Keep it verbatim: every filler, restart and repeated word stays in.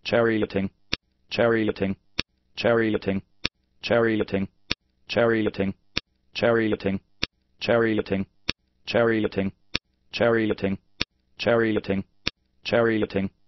charioting, charioting, charioting, charioting, charioting, charioting, charioting, charioting, charioting, charioting, charioting,